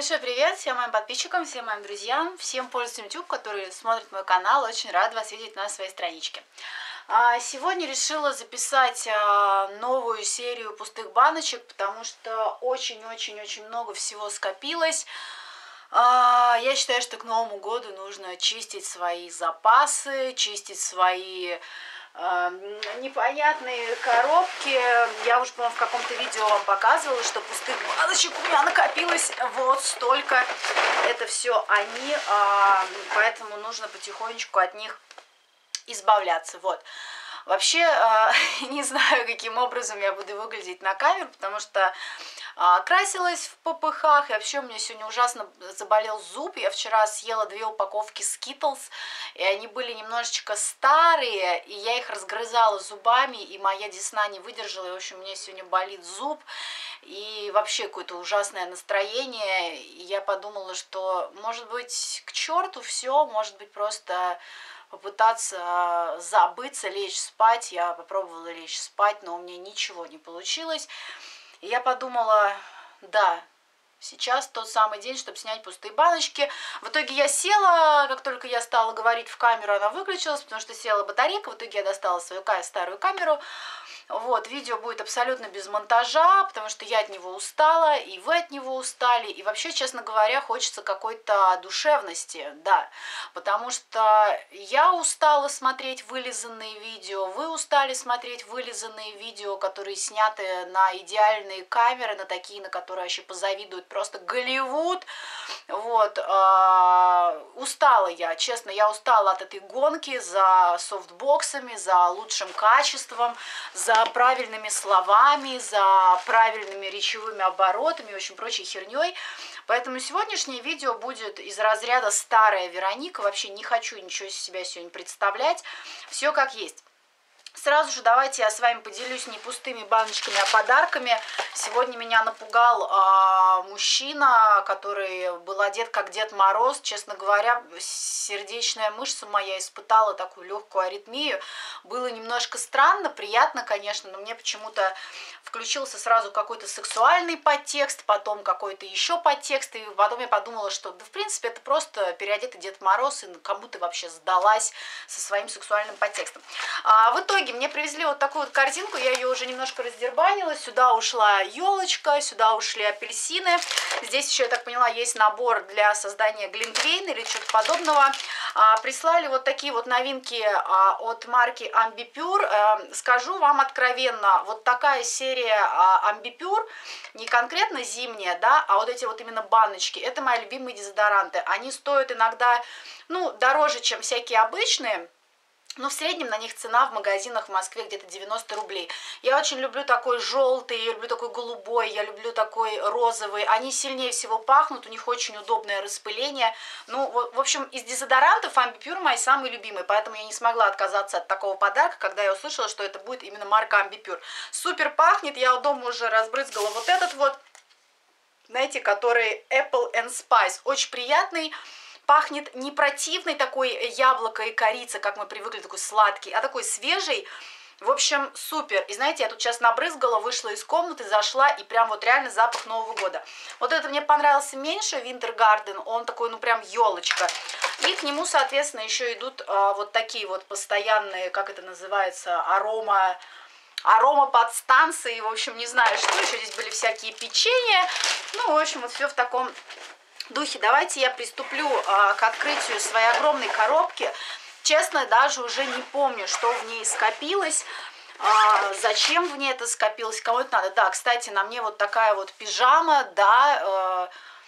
Большой привет всем моим подписчикам, всем моим друзьям, всем пользователям YouTube, которые смотрят мой канал. Очень рада вас видеть на своей страничке. Сегодня решила записать новую серию пустых баночек, потому что очень-очень-очень много всего скопилось. Я считаю, что к Новому году нужно чистить свои запасы, чистить свои непонятные коробки. Я уже, по-моему, в каком-то видео вам показывала, что пустых баночек у меня накопилось вот столько. Это все они, поэтому нужно потихонечку от них избавляться. Вот. Вообще, не знаю, каким образом я буду выглядеть на камеру, потому что красилась в попыхах, и вообще у меня сегодня ужасно заболел зуб. Я вчера съела 2 упаковки Skittles, и они были немножечко старые, и я их разгрызала зубами, и моя десна не выдержала, и, в общем, у меня сегодня болит зуб, и вообще какое-то ужасное настроение. И я подумала, что, может быть, к черту все, может быть, просто попытаться забыться, лечь спать. Я попробовала лечь спать, но у меня ничего не получилось. И я подумала, да, сейчас тот самый день, чтобы снять пустые баночки. В итоге я села, как только я стала говорить в камеру, она выключилась, потому что села батарейка. В итоге я достала свою старую камеру. Вот, видео будет абсолютно без монтажа, потому что я от него устала, и вы от него устали. И вообще, честно говоря, хочется какой-то душевности, да. Потому что я устала смотреть вылизанные видео, вы устали смотреть вылизанные видео, которые сняты на идеальные камеры, на такие, на которые вообще позавидуют просто Голливуд. Вот, устала я, честно, я устала от этой гонки за софтбоксами, за лучшим качеством, за правильными словами, за правильными речевыми оборотами и очень прочей херней. Поэтому сегодняшнее видео будет из разряда «Старая Вероника». Вообще не хочу ничего из себя сегодня представлять. Все как есть. Сразу же давайте я с вами поделюсь не пустыми баночками, а подарками. Сегодня меня напугал мужчина, который был одет как Дед Мороз. Честно говоря, сердечная мышца моя испытала такую легкую аритмию. Было немножко странно, приятно, конечно, но мне почему-то включился сразу какой-то сексуальный подтекст, потом какой-то еще подтекст, и потом я подумала, что, да, в принципе, это просто переодетый Дед Мороз, и кому ты вообще сдалась со своим сексуальным подтекстом. В итоге мне привезли вот такую вот корзинку, я ее уже немножко раздербанила, сюда ушла елочка, сюда ушли апельсины, здесь еще, я так поняла, есть набор для создания глинтвейна или что-то подобного. Прислали вот такие вот новинки от марки Ambi-Pure. Скажу вам откровенно, вот такая серия Ambi-Pure, не конкретно зимняя, да, а вот эти вот именно баночки, это мои любимые дезодоранты. Они стоят иногда, ну, дороже, чем всякие обычные, но в среднем на них цена в магазинах в Москве где-то 90 рублей. Я очень люблю такой желтый, я люблю такой голубой, я люблю такой розовый. Они сильнее всего пахнут, у них очень удобное распыление. Ну, в общем, из дезодорантов Ambi-Pure мои самые любимые, поэтому я не смогла отказаться от такого подарка, когда я услышала, что это будет именно марка Ambi-Pure. Супер пахнет, я дома уже разбрызгала вот этот вот, знаете, который Apple and Spice. Очень приятный. Пахнет не противный такой яблоко и корица, как мы привыкли, такой сладкий, а такой свежий. В общем, супер. И знаете, я тут сейчас набрызгала, вышла из комнаты, зашла, и прям вот реально запах Нового года. Вот это мне понравился меньше, Winter Garden, он такой, ну прям елочка. И к нему, соответственно, еще идут вот такие вот постоянные, как это называется, аромаподстанции, в общем, не знаю, что еще, здесь были всякие печенья. Ну, в общем, вот все в таком духе. Давайте я приступлю к открытию своей огромной коробки. Честно, даже уже не помню, что в ней скопилось, зачем в ней это скопилось, кому это надо. Да, кстати, на мне вот такая вот пижама, да,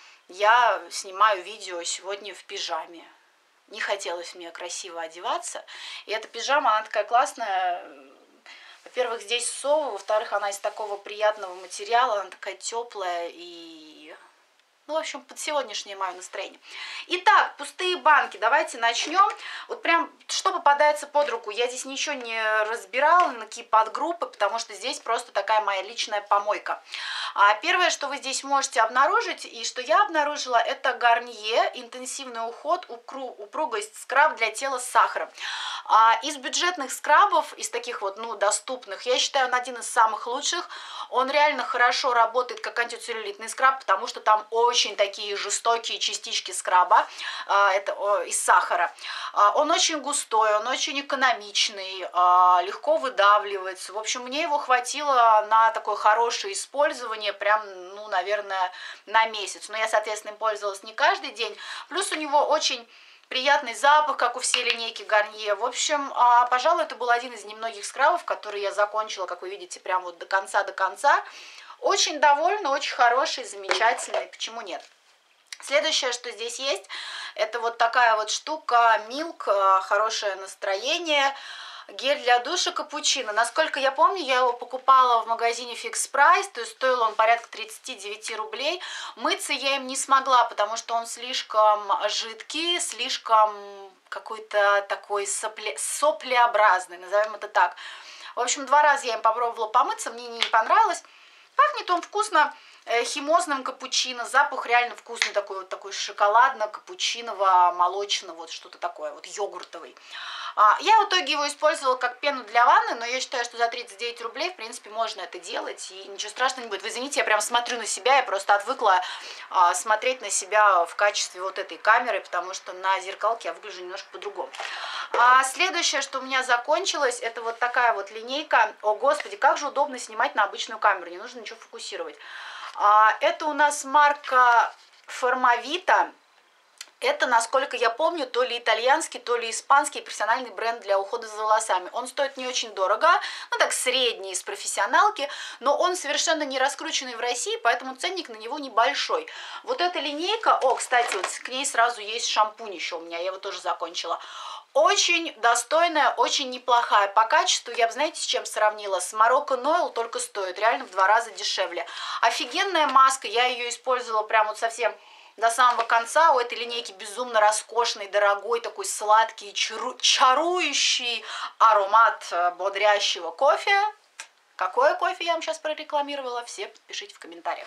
я снимаю видео сегодня в пижаме. Не хотелось мне красиво одеваться, и эта пижама, она такая классная. Во-первых, здесь совы, во-вторых, она из такого приятного материала, она такая теплая и... Ну, в общем, под сегодняшнее мое настроение. Итак, пустые банки. Давайте начнем. Вот прям, что попадается под руку. Я здесь ничего не разбирала, на какие подгруппы, потому что здесь просто такая моя личная помойка. Первое, что вы здесь можете обнаружить, и что я обнаружила, это Гарнье интенсивный уход, упругость, скраб для тела с сахаром. Из бюджетных скрабов, из таких вот, ну, доступных, я считаю, он один из самых лучших. Он реально хорошо работает как антицеллюлитный скраб, потому что там очень такие жестокие частички скраба, это из сахара. Он очень густой, он очень экономичный, легко выдавливается. В общем, мне его хватило на такое хорошее использование, прям, ну, наверное, на месяц. Но я, соответственно, им пользовалась не каждый день. Плюс у него очень приятный запах, как у всей линейки Гарнье. В общем, пожалуй, это был один из немногих скрабов, которые я закончила, как вы видите, прям вот до конца. Очень довольна, очень хороший, замечательный, почему нет. Следующее, что здесь есть, это вот такая вот штука Milk, хорошее настроение. Гель для душа капучино. Насколько я помню, я его покупала в магазине Fix Price, то есть стоил он порядка 39 рублей. Мыться я им не смогла, потому что он слишком жидкий, слишком какой-то такой соплеобразный, назовем это так. В общем, 2 раза я им попробовала помыться, мне не понравилось. Пахнет он вкусно химозным капучино, запах реально вкусный, такой шоколадно-капучиново-молочного, вот что-то такое, вот йогуртовый. Я в итоге его использовала как пену для ванны, но я считаю, что за 39 рублей, в принципе, можно это делать, и ничего страшного не будет. Вы извините, я прям смотрю на себя, я просто отвыкла смотреть на себя в качестве вот этой камеры, потому что на зеркалке я выгляжу немножко по-другому. Следующее, что у меня закончилось, это вот такая вот линейка. О, господи, как же удобно снимать на обычную камеру, не нужно ничего фокусировать. Это у нас марка Формавита. Это, насколько я помню, то ли итальянский, то ли испанский профессиональный бренд для ухода за волосами. Он стоит не очень дорого, ну так средний из профессионалки, но он совершенно не раскрученный в России, поэтому ценник на него небольшой. Вот эта линейка, кстати, вот к ней сразу есть шампунь еще у меня, я его тоже закончила. Очень достойная, очень неплохая. По качеству я бы, знаете, с чем сравнила? С Moroccan Oil, только стоит реально в 2 раза дешевле. Офигенная маска, я ее использовала прям вот совсем до самого конца. У этой линейки безумно роскошный, дорогой, такой сладкий, чарующий аромат бодрящего кофе. Какое кофе я вам сейчас прорекламировала? Все пишите в комментариях.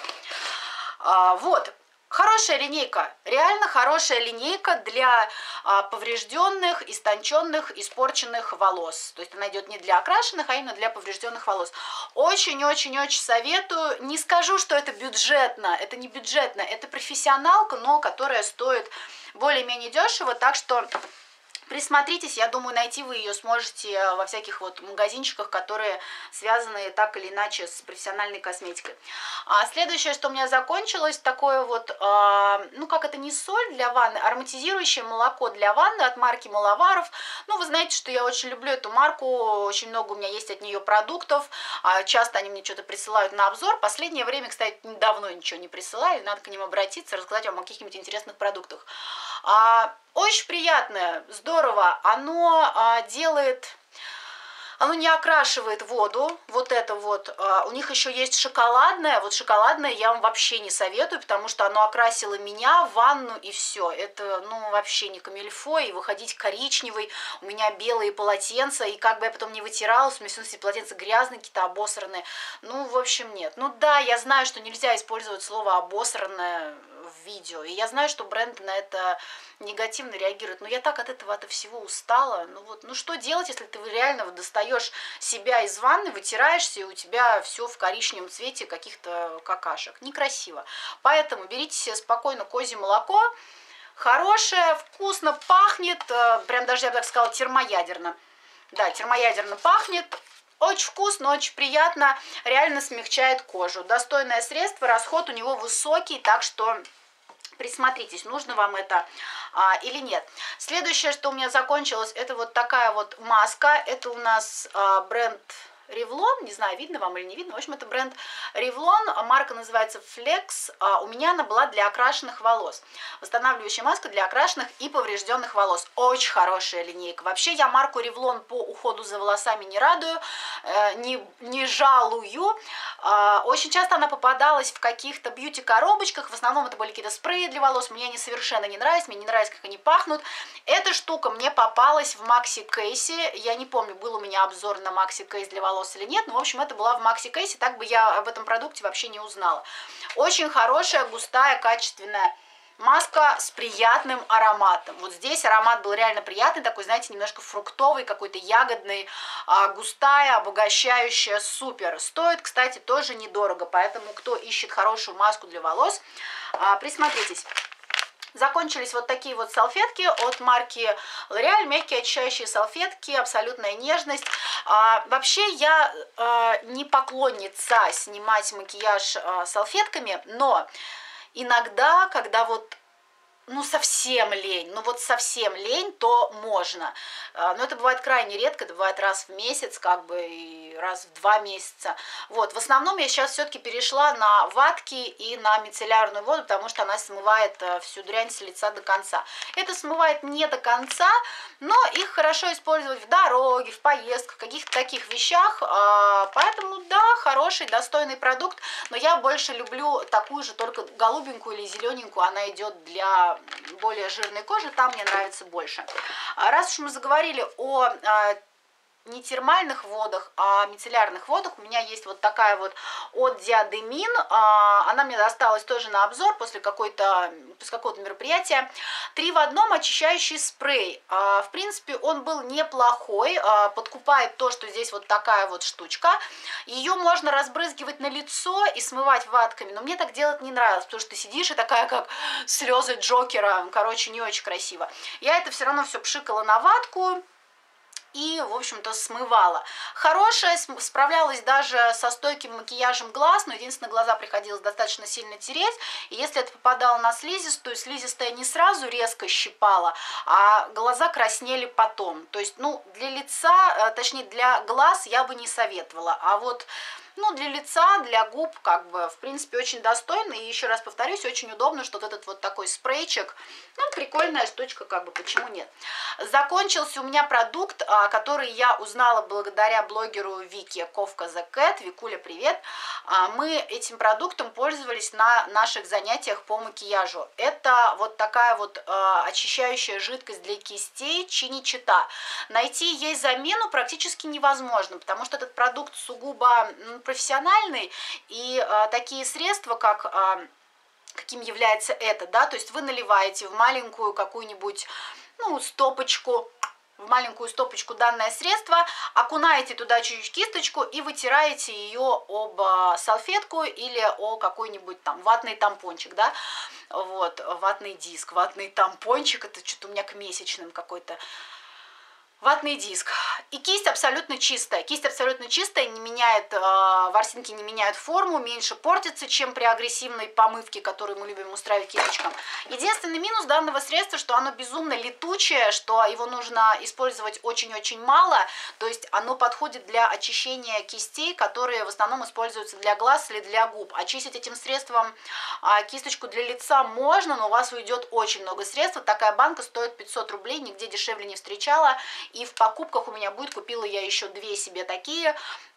Вот. Хорошая линейка, реально хорошая линейка для поврежденных, истонченных, испорченных волос. То есть она идет не для окрашенных, а именно для поврежденных волос. Очень-очень-очень советую. Не скажу, что это бюджетно, это не бюджетно, это профессионалка, но которая стоит более-менее дешево, так что присмотритесь, я думаю, найти вы ее сможете во всяких вот магазинчиках, которые связаны так или иначе с профессиональной косметикой. Следующее, что у меня закончилось, такое вот, ну как это, не соль для ванны, ароматизирующее молоко для ванны от марки Маловаров. Ну, вы знаете, что я очень люблю эту марку, очень много у меня есть от нее продуктов, часто они мне что-то присылают на обзор. Последнее время, кстати, давно ничего не присылали, надо к ним обратиться, рассказать вам о каких-нибудь интересных продуктах. Очень приятное, здорово, оно делает, оно не окрашивает воду, вот это вот, у них еще есть шоколадное, вот шоколадное я вам вообще не советую, потому что оно окрасило меня в ванну и все, это, ну, вообще не камильфо, и выходить коричневый, у меня белые полотенца, и как бы я потом не вытиралась, у меня все полотенца грязные, какие-то обосранные, ну, в общем, нет, ну да, я знаю, что нельзя использовать слово обосранное в видео, и я знаю, что бренды на это негативно реагируют, но я так от этого всего устала, ну вот, ну что делать, если ты реально достаешь себя из ванны, вытираешься, и у тебя все в коричневом цвете каких-то какашек, некрасиво, поэтому берите себе спокойно козье молоко, хорошее, вкусно пахнет, прям даже, я бы так сказала, термоядерно, да, термоядерно пахнет. Очень вкусно, очень приятно, реально смягчает кожу. Достойное средство, расход у него высокий, так что присмотритесь, нужно вам это или нет. Следующее, что у меня закончилось, это вот такая вот маска. Это у нас бренд Revlon, не знаю, видно вам или не видно. В общем, это бренд Revlon, марка называется Flex. У меня она была для окрашенных волос. Восстанавливающая маска для окрашенных и поврежденных волос. Очень хорошая линейка. Вообще, я марку Revlon по уходу за волосами не радую, не жалую. Очень часто она попадалась в каких-то бьюти-коробочках. В основном это были какие-то спреи для волос. Мне они совершенно не нравятся. Мне не нравится, как они пахнут. Эта штука мне попалась в Maxi Case. Я не помню, был у меня обзор на Maxi Case для волос или нет, но, в общем, это была в Maxi Case, так бы я об этом продукте вообще не узнала. Очень хорошая, густая, качественная Маска с приятным ароматом. Вот здесь аромат был реально приятный, такой, знаете, немножко фруктовый, какой-то ягодный, густая, обогащающая, супер. Стоит, кстати, тоже недорого, поэтому кто ищет хорошую маску для волос, присмотритесь. Закончились вот такие вот салфетки от марки L'Oréal, мягкие очищающие салфетки, абсолютная нежность. Вообще я не поклонница снимать макияж салфетками, но иногда, когда вот ну, совсем лень, ну вот совсем лень, то можно. Но это бывает крайне редко, это бывает раз в месяц, как бы, и раз в 2 месяца. Вот, в основном я сейчас все-таки перешла на ватки и на мицеллярную воду, потому что она смывает всю дрянь с лица до конца. Это смывает не до конца, но их хорошо использовать в дороге, в поездках, в каких-то таких вещах. Поэтому, да, хороший, достойный продукт, но я больше люблю такую же, только голубенькую или зелененькую, она идет для более жирной кожи, там мне нравится больше. Раз уж мы заговорили о не термальных водах, а мицеллярных водах, у меня есть вот такая вот от Диадемин, она мне досталась тоже на обзор после какого-то мероприятия. 3 в 1 очищающий спрей. В принципе, он был неплохой, подкупает то, что здесь вот такая вот штучка. Ее можно разбрызгивать на лицо и смывать ватками, но мне так делать не нравилось, потому что ты сидишь и такая, как слезы Джокера, короче, не очень красиво. Я это все равно все пшикала на ватку и, в общем-то, смывала. Хорошая, справлялась даже со стойким макияжем глаз, но единственное, глаза приходилось достаточно сильно тереть, и если это попадало на слизистую, слизистая не сразу резко щипала, а глаза краснели потом. То есть, ну, для лица, точнее, для глаз я бы не советовала, а вот ну, для лица, для губ, как бы, в принципе, очень достойно. И еще раз повторюсь, очень удобно, что вот этот вот такой спрейчик, ну, прикольная штучка, как бы, почему нет. Закончился у меня продукт, который я узнала благодаря блогеру Вике Ковка The Cat. Викуля, привет. Мы этим продуктом пользовались на наших занятиях по макияжу. Это вот такая вот очищающая жидкость для кистей Чиничита. Найти ей замену практически невозможно, потому что этот продукт сугубо профессиональный, и такие средства, как каким является это, да, то есть вы наливаете в маленькую какую-нибудь, ну, стопочку, в маленькую стопочку данное средство, окунаете туда чуть-чуть кисточку и вытираете ее об салфетку или о какой-нибудь там ватный тампончик, да, вот, ватный диск, ватный тампончик, это что-то у меня к месячным какой-то. Ватный диск. И кисть абсолютно чистая. Кисть абсолютно чистая, не меняет, ворсинки не меняют форму, меньше портится, чем при агрессивной помывке, которую мы любим устраивать кисточкам. Единственный минус данного средства, что оно безумно летучее, что его нужно использовать очень-очень мало. То есть оно подходит для очищения кистей, которые в основном используются для глаз или для губ. Очистить этим средством кисточку для лица можно, но у вас уйдет очень много средств. Такая банка стоит 500 рублей, нигде дешевле не встречала. И в покупках у меня будет, купила я еще 2 себе такие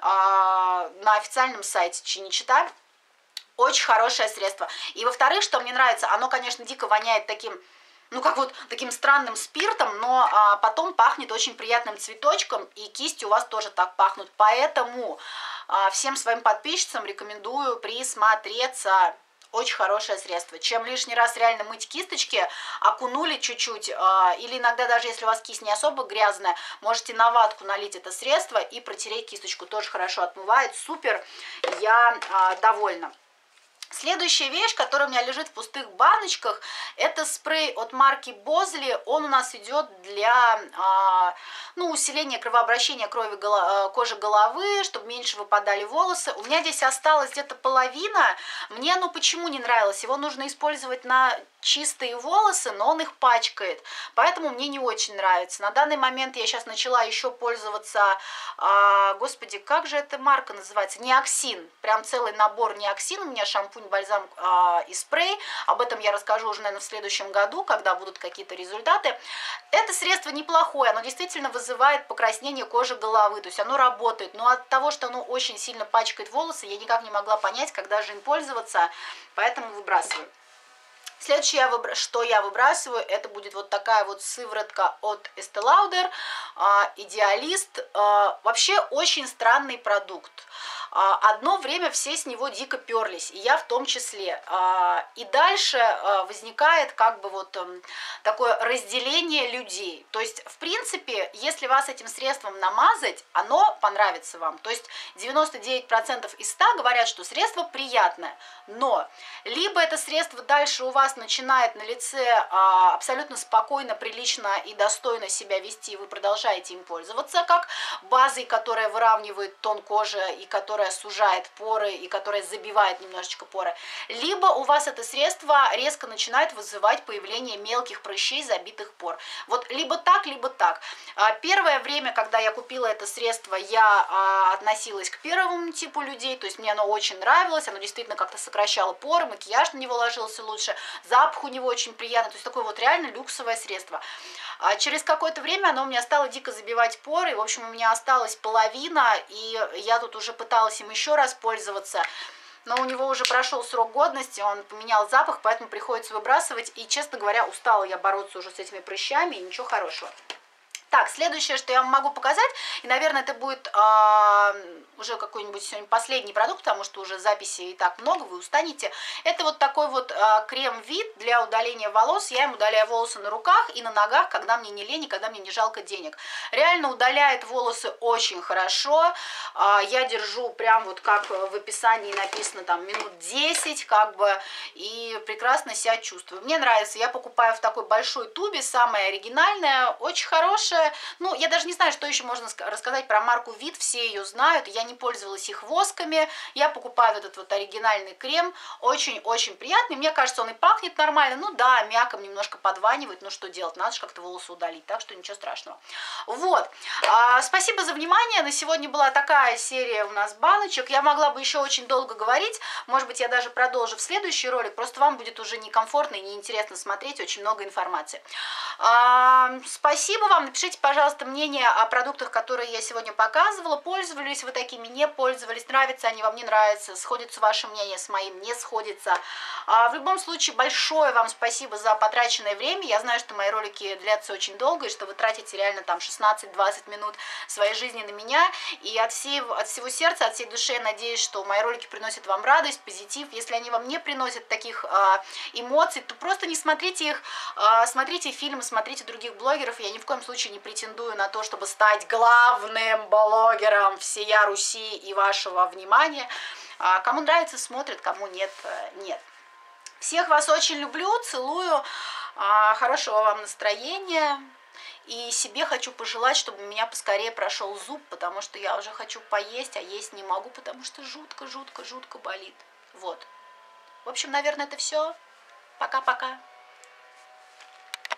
на официальном сайте Чиничита. Очень хорошее средство. И во-вторых, что мне нравится, оно, конечно, дико воняет таким, ну как вот таким странным спиртом, но потом пахнет очень приятным цветочком, и кисти у вас тоже так пахнут. Поэтому всем своим подписчицам рекомендую присмотреться. Очень хорошее средство. Чем лишний раз реально мыть кисточки, окунули чуть-чуть, или иногда даже если у вас кисть не особо грязная, можете на ватку налить это средство и протереть кисточку. Тоже хорошо отмывает. Супер, я довольна. Следующая вещь, которая у меня лежит в пустых баночках, это спрей от марки Бозли. Он у нас идет для ну, усиления кровообращения кожи головы, чтобы меньше выпадали волосы. У меня здесь осталась где-то половина. Мне оно почему не нравилось? Его нужно использовать на чистые волосы, но он их пачкает. Поэтому мне не очень нравится. На данный момент я сейчас начала еще пользоваться, господи, как же эта марка называется? Неоксин. Прям целый набор Неоксин. У меня шампунь, бальзам и спрей. Об этом я расскажу уже, наверное, в следующем году, когда будут какие-то результаты. Это средство неплохое. Оно действительно вызывает покраснение кожи головы. То есть оно работает. Но от того, что оно очень сильно пачкает волосы, я никак не могла понять, когда же им пользоваться. Поэтому выбрасываю. Следующее, что я выбрасываю, это будет вот такая вот сыворотка от Estee Lauder, Идеалист. Вообще очень странный продукт. одно время все с него дико перлись, и я в том числе. И дальше возникает как бы вот такое разделение людей. То есть, в принципе, если вас этим средством намазать, оно понравится вам. То есть 99% из 100 говорят, что средство приятное, но либо это средство дальше у вас начинает на лице абсолютно спокойно, прилично и достойно себя вести, и вы продолжаете им пользоваться как базой, которая выравнивает тон кожи и которая сужает поры и которая забивает немножечко поры, либо у вас это средство резко начинает вызывать появление мелких прыщей, забитых пор. Вот либо так, либо так. Первое время, когда я купила это средство, я относилась к первому типу людей, то есть мне оно очень нравилось, оно действительно как-то сокращало поры, макияж на него ложился лучше, запах у него очень приятный, то есть такое вот реально люксовое средство. Через какое-то время оно у меня стало дико забивать поры, в общем, у меня осталась половина, и я тут уже пыталась им еще раз пользоваться, но у него уже прошел срок годности, он поменял запах, поэтому приходится выбрасывать, и, честно говоря, устала я бороться уже с этими прыщами, и ничего хорошего. Так, следующее, что я вам могу показать, и, наверное, это будет уже какой-нибудь сегодня последний продукт, потому что уже записей и так много, вы устанете. Это вот такой вот крем-вид для удаления волос. Я им удаляю волосы на руках и на ногах, когда мне не лень и когда мне не жалко денег. Реально удаляет волосы очень хорошо. Я держу прям вот как в описании написано, там, минут 10, как бы, и прекрасно себя чувствую. Мне нравится, я покупаю в такой большой тубе, самая оригинальная, очень хорошая. Ну, я даже не знаю, что еще можно рассказать про марку Вид, все ее знают, я не пользовалась их восками, я покупаю этот вот оригинальный крем, очень-очень приятный, мне кажется, он и пахнет нормально, ну да, мяком немножко подванивает, ну что делать, надо же как-то волосы удалить, так что ничего страшного. Вот, спасибо за внимание, на сегодня была такая серия у нас баночек, я могла бы еще очень долго говорить, может быть, я даже продолжу в следующий ролик, просто вам будет уже некомфортно и неинтересно смотреть, очень много информации. Спасибо вам, напишите, пожалуйста, мнение о продуктах, которые я сегодня показывала. Пользовались вы такими, не пользовались, нравятся они вам, не нравятся, сходится ваше мнение с моим, не сходится. В любом случае, большое вам спасибо за потраченное время. Я знаю, что мои ролики длятся очень долго, и что вы тратите реально там 16-20 минут своей жизни на меня. И от всего сердца, от всей души я надеюсь, что мои ролики приносят вам радость, позитив. Если они вам не приносят таких эмоций, то просто не смотрите их, смотрите фильмы, смотрите других блогеров. Я ни в коем случае не претендую на то, чтобы стать главным блогером всея Руси и вашего внимания. Кому нравится, смотрит, кому нет, нет. Всех вас очень люблю, целую, хорошего вам настроения. И себе хочу пожелать, чтобы у меня поскорее прошел зуб, потому что я уже хочу поесть, а есть не могу, потому что жутко болит. Вот. В общем, наверное, это все. Пока-пока.